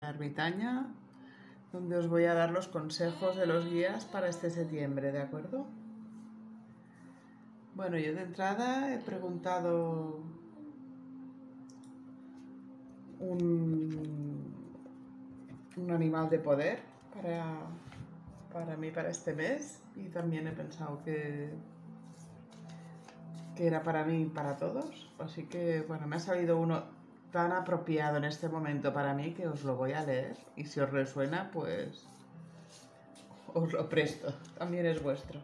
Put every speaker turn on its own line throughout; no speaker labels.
ermitaña, donde os voy a dar los consejos de los guías para este septiembre, ¿de acuerdo? Bueno, yo de entrada he preguntado un animal de poder para mí, para este mes, y también he pensado que era para mí y para todos, así que bueno, me ha salido uno tan apropiado en este momento para mí que os lo voy a leer, y si os resuena pues os lo presto, también es vuestro.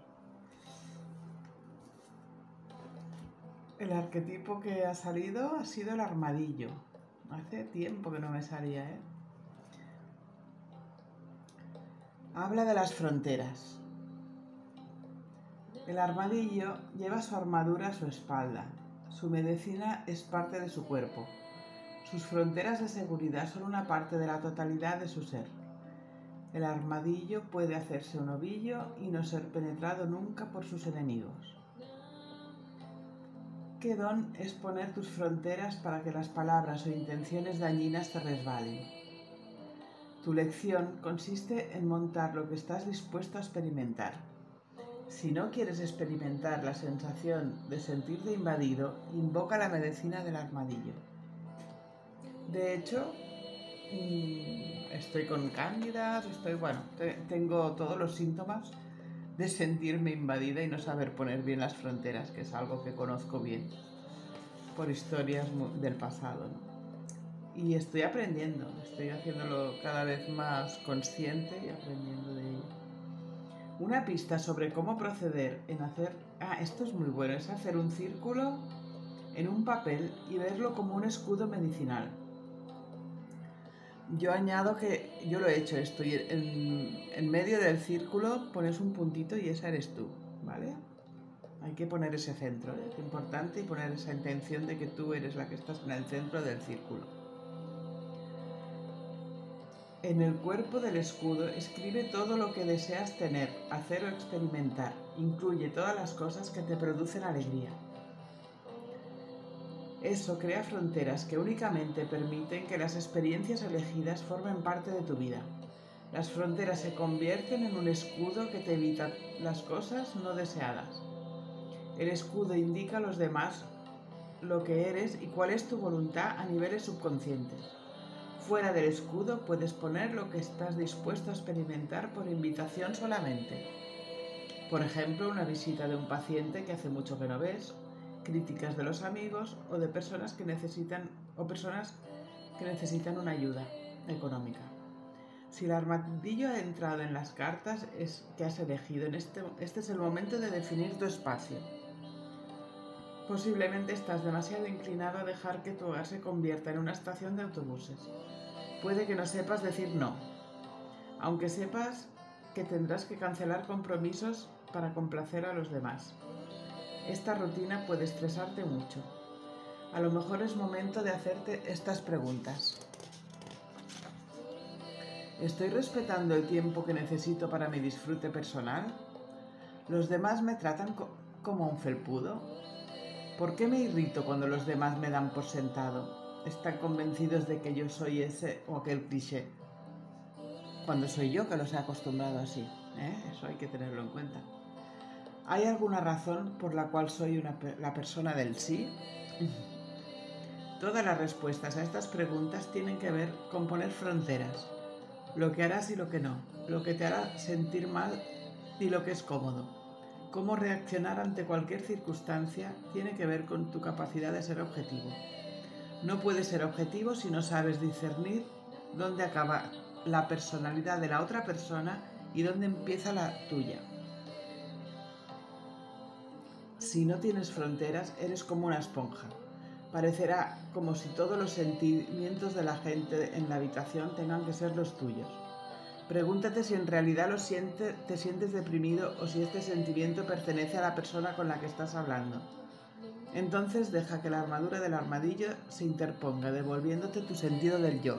El arquetipo que ha salido ha sido el armadillo. Hace tiempo que no me salía, ¿eh? Habla de las fronteras. El armadillo lleva su armadura a su espalda. Su medicina es parte de su cuerpo. Sus fronteras de seguridad son una parte de la totalidad de su ser. El armadillo puede hacerse un ovillo y no ser penetrado nunca por sus enemigos. ¿Qué don es poner tus fronteras para que las palabras o intenciones dañinas te resbalen? Tu lección consiste en montar lo que estás dispuesto a experimentar. Si no quieres experimentar la sensación de sentirte invadido, invoca la medicina del armadillo. De hecho, estoy con cándidas, tengo todos los síntomas de sentirme invadida y no saber poner bien las fronteras, que es algo que conozco bien por historias del pasado, ¿no? Y estoy aprendiendo, estoy haciéndolo cada vez más consciente y aprendiendo de ello. Una pista sobre cómo proceder en hacer... esto es muy bueno, es hacer un círculo en un papel y verlo como un escudo medicinal. Yo añado que yo lo he hecho esto, y en medio del círculo pones un puntito y esa eres tú, ¿vale? Hay que poner ese centro, ¿eh? Es importante, y poner esa intención de que tú eres la que estás en el centro del círculo. En el cuerpo del escudo escribe todo lo que deseas tener, hacer o experimentar. Incluye todas las cosas que te producen alegría. Eso crea fronteras que únicamente permiten que las experiencias elegidas formen parte de tu vida. Las fronteras se convierten en un escudo que te evita las cosas no deseadas. El escudo indica a los demás lo que eres y cuál es tu voluntad a niveles subconscientes. Fuera del escudo puedes poner lo que estás dispuesto a experimentar por invitación solamente. Por ejemplo, una visita de un paciente que hace mucho que no ves, críticas de los amigos o de personas que necesitan una ayuda económica. Si el armadillo ha entrado en las cartas es que has elegido. Este es el momento de definir tu espacio. Posiblemente estás demasiado inclinado a dejar que tu hogar se convierta en una estación de autobuses. Puede que no sepas decir no, aunque sepas que tendrás que cancelar compromisos para complacer a los demás. Esta rutina puede estresarte mucho. A lo mejor es momento de hacerte estas preguntas. ¿Estoy respetando el tiempo que necesito para mi disfrute personal? ¿Los demás me tratan como un felpudo? ¿Por qué me irrito cuando los demás me dan por sentado? ¿Están convencidos de que yo soy ese o aquel cliché? Cuando soy yo que los he acostumbrado así, Eso hay que tenerlo en cuenta. ¿Hay alguna razón por la cual soy la persona del sí? Todas las respuestas a estas preguntas tienen que ver con poner fronteras. Lo que harás y lo que no. Lo que te hará sentir mal y lo que es cómodo. Cómo reaccionar ante cualquier circunstancia tiene que ver con tu capacidad de ser objetivo. No puedes ser objetivo si no sabes discernir dónde acaba la personalidad de la otra persona y dónde empieza la tuya. Si no tienes fronteras, eres como una esponja. Parecerá como si todos los sentimientos de la gente en la habitación tengan que ser los tuyos. Pregúntate si en realidad te sientes deprimido o si este sentimiento pertenece a la persona con la que estás hablando. Entonces deja que la armadura del armadillo se interponga, devolviéndote tu sentido del yo.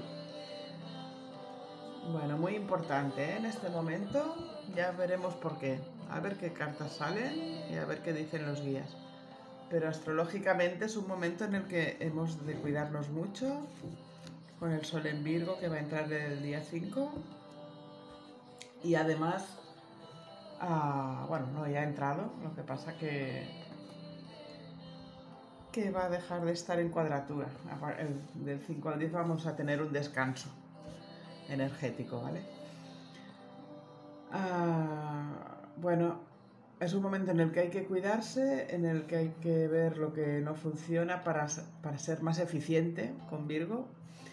Bueno, muy importante, ¿eh? En este momento ya veremos por qué. A ver qué cartas salen y a ver qué dicen los guías. Pero astrológicamente es un momento en el que hemos de cuidarnos mucho con el Sol en Virgo, que va a entrar el día 5. Y además, bueno, no, ya ha entrado, lo que pasa que va a dejar de estar en cuadratura. Del 5 al 10 vamos a tener un descanso energético, ¿vale? Bueno, es un momento en el que hay que cuidarse, en el que hay que ver lo que no funciona para ser más eficiente con Virgo.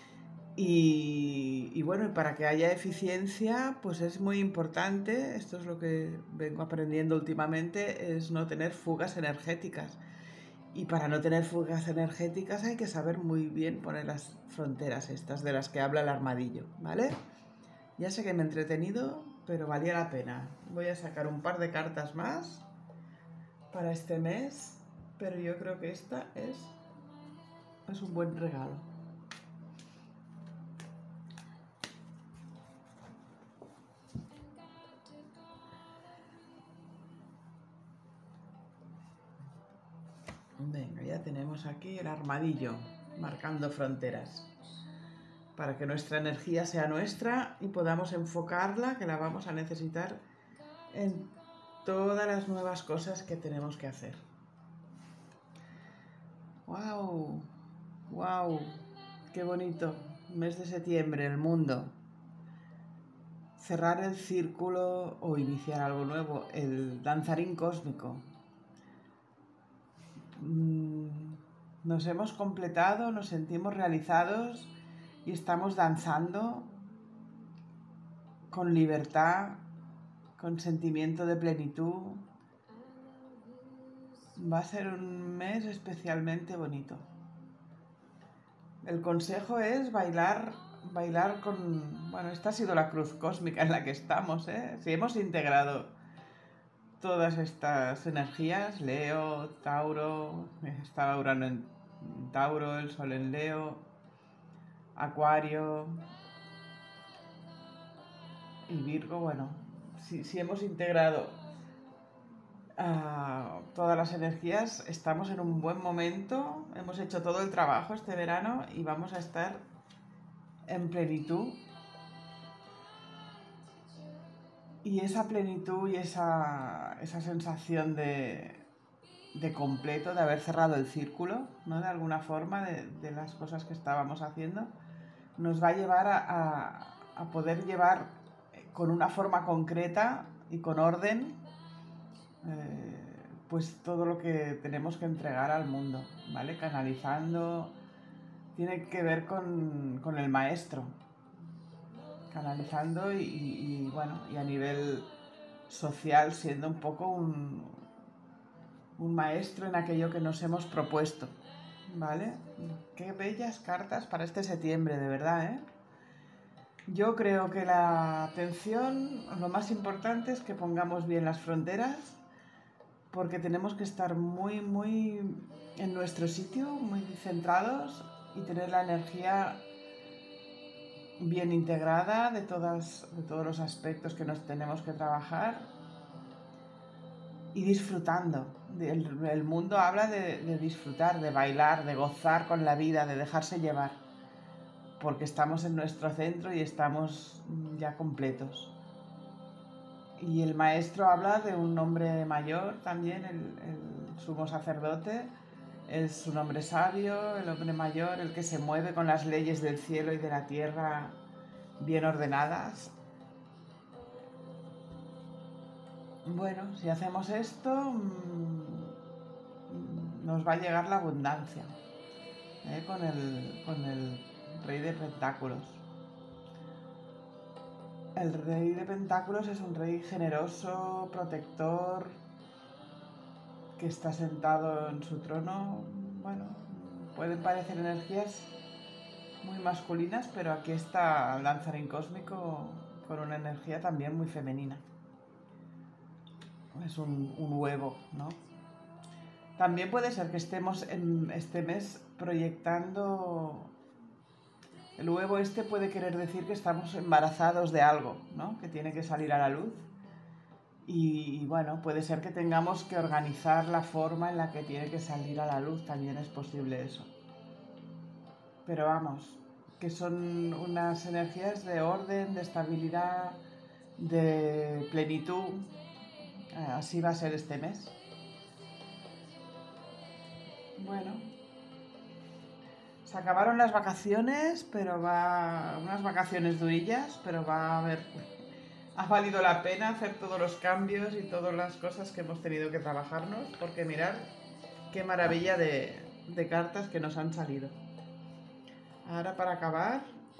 Y bueno, para que haya eficiencia, pues es muy importante, esto es lo que vengo aprendiendo últimamente, es no tener fugas energéticas. Y para no tener fugas energéticas hay que saber muy bien poner las fronteras estas de las que habla el armadillo, ¿vale? Ya sé que me he entretenido, pero valía la pena. Voy a sacar un par de cartas más para este mes, pero yo creo que esta es un buen regalo. Venga, ya tenemos aquí el armadillo, marcando fronteras, para que nuestra energía sea nuestra y podamos enfocarla, que la vamos a necesitar en todas las nuevas cosas que tenemos que hacer. ¡Wow! ¡Wow! ¡Qué bonito! Mes de septiembre, el mundo. Cerrar el círculo o iniciar algo nuevo, el danzarín cósmico. Nos hemos completado, nos sentimos realizados y estamos danzando con libertad, con sentimiento de plenitud. Va a ser un mes especialmente bonito. El consejo es bailar con... Bueno, esta ha sido la cruz cósmica en la que estamos, ¿eh? Si hemos integrado todas estas energías, Leo, Tauro, está Urano en Tauro, el Sol en Leo, Acuario y Virgo, bueno, si hemos integrado todas las energías, estamos en un buen momento, hemos hecho todo el trabajo este verano y vamos a estar en plenitud. Y esa plenitud y esa sensación de completo, de haber cerrado el círculo, ¿no? De alguna forma, de las cosas que estábamos haciendo, nos va a llevar a poder llevar con una forma concreta y con orden pues todo lo que tenemos que entregar al mundo, ¿vale? Canalizando, tiene que ver con el maestro, canalizando y bueno, y a nivel social siendo un poco un maestro en aquello que nos hemos propuesto, ¿vale? Qué bellas cartas para este septiembre, de verdad, ¿eh? Yo creo que la atención, lo más importante es que pongamos bien las fronteras, porque tenemos que estar muy, muy en nuestro sitio, muy centrados y tener la energía bien integrada de todos los aspectos que nos tenemos que trabajar y disfrutando. El mundo habla de disfrutar, de bailar, de gozar con la vida, de dejarse llevar, porque estamos en nuestro centro y estamos ya completos. Y el maestro habla de un hombre mayor también, el sumo sacerdote, es un hombre sabio, el hombre mayor, el que se mueve con las leyes del cielo y de la tierra bien ordenadas. Bueno, si hacemos esto, nos va a llegar la abundancia, con el rey de pentáculos. El rey de pentáculos es un rey generoso, protector, que está sentado en su trono. Bueno, pueden parecer energías muy masculinas, pero aquí está el danzarín cósmico con una energía también muy femenina. Es un huevo, ¿no? También puede ser que estemos en este mes proyectando... El huevo este puede querer decir que estamos embarazados de algo, ¿no? Que tiene que salir a la luz. Y bueno, puede ser que tengamos que organizar la forma en la que tiene que salir a la luz, también es posible eso. Pero vamos, que son unas energías de orden, de estabilidad, de plenitud. Así va a ser este mes. Bueno, se acabaron las vacaciones, pero unas vacaciones durillas, pero ha valido la pena hacer todos los cambios y todas las cosas que hemos tenido que trabajarnos, porque mirad qué maravilla de cartas que nos han salido. Ahora para acabar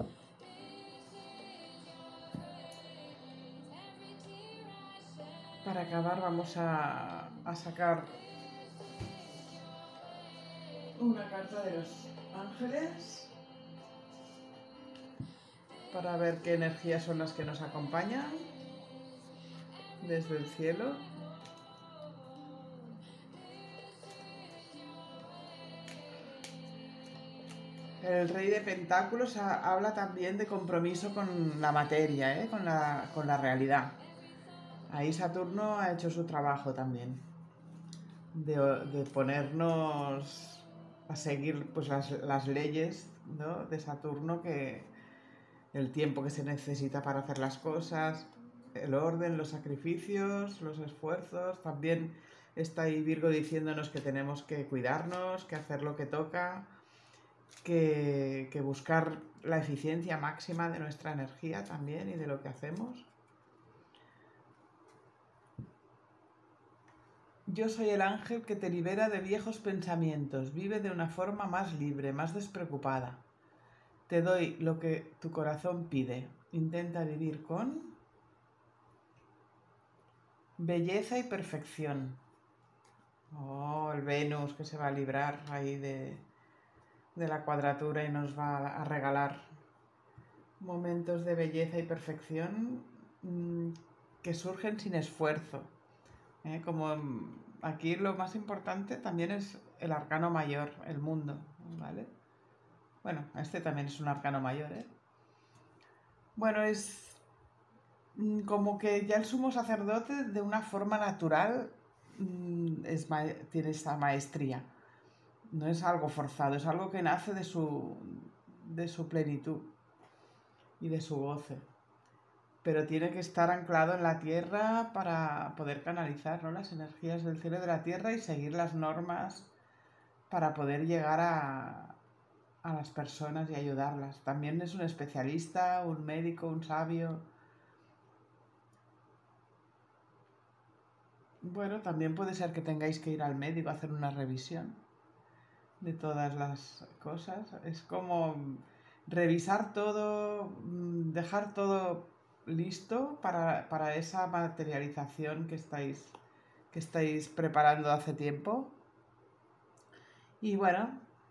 vamos a sacar una carta de los ángeles para ver qué energías son las que nos acompañan desde el cielo. El rey de pentáculos habla también de compromiso con la materia, con la realidad. Ahí Saturno ha hecho su trabajo también, de ponernos a seguir pues, las leyes, ¿no?, de Saturno, que el tiempo que se necesita para hacer las cosas, el orden, los sacrificios, los esfuerzos. También está ahí Virgo diciéndonos que tenemos que cuidarnos, que hacer lo que toca, que buscar la eficiencia máxima de nuestra energía también y de lo que hacemos. Yo soy el ángel que te libera de viejos pensamientos. Vive de una forma más libre, más despreocupada. Te doy lo que tu corazón pide. Intenta vivir con belleza y perfección. Oh, el Venus que se va a librar ahí de la cuadratura y nos va a regalar momentos de belleza y perfección que surgen sin esfuerzo. Como aquí lo más importante también es el arcano mayor, el mundo, ¿vale? Bueno, este también es un arcano mayor, ¿eh? Bueno, es como que ya el sumo sacerdote de una forma natural tiene esta maestría. No es algo forzado, es algo que nace de su plenitud y de su goce. Pero tiene que estar anclado en la tierra para poder canalizar, ¿no?, las energías del cielo y de la tierra y seguir las normas para poder llegar a las personas y ayudarlas. También es un especialista, un médico, un sabio. Bueno, también puede ser que tengáis que ir al médico a hacer una revisión de todas las cosas. Es como revisar todo, dejar todo listo para esa materialización que estáis preparando hace tiempo. Y bueno,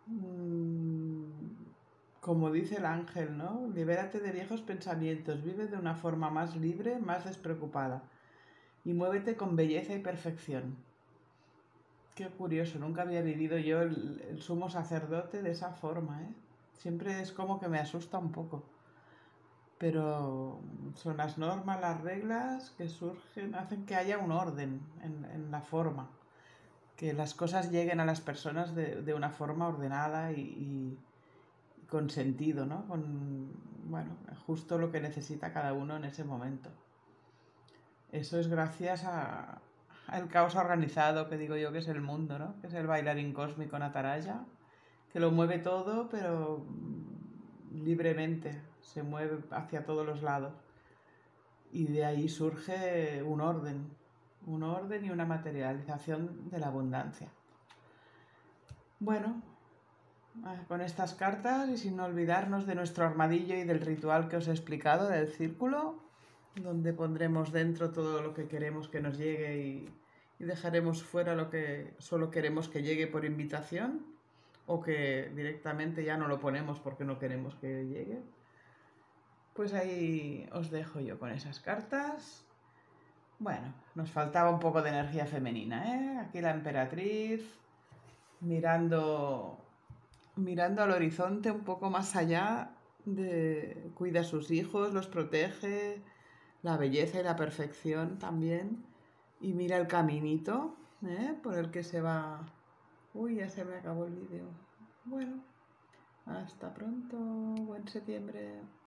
como dice el ángel, ¿no? Libérate de viejos pensamientos, vive de una forma más libre, más despreocupada y muévete con belleza y perfección. Qué curioso, nunca había vivido yo el sumo sacerdote de esa forma, ¿eh? Siempre es como que me asusta un poco. Pero son las normas, las reglas que surgen, hacen que haya un orden en la forma. Que las cosas lleguen a las personas de una forma ordenada y con sentido, ¿no? Bueno, justo lo que necesita cada uno en ese momento. Eso es gracias al caos organizado, que digo yo que es el mundo, ¿no? Que es el bailarín cósmico Nataraya, que lo mueve todo, pero libremente, se mueve hacia todos los lados. Y de ahí surge un orden y una materialización de la abundancia. Bueno, con estas cartas y sin olvidarnos de nuestro armadillo y del ritual que os he explicado del círculo, donde pondremos dentro todo lo que queremos que nos llegue y dejaremos fuera lo que solo queremos que llegue por invitación o que directamente ya no lo ponemos porque no queremos que llegue. Pues ahí os dejo yo con esas cartas. Bueno, nos faltaba un poco de energía femenina, ¿eh? Aquí la emperatriz mirando al horizonte un poco más allá, cuida a sus hijos, los protege, la belleza y la perfección también, y mira el caminito por el que se va. Uy, ya se me acabó el vídeo. Bueno, Hasta pronto, buen septiembre.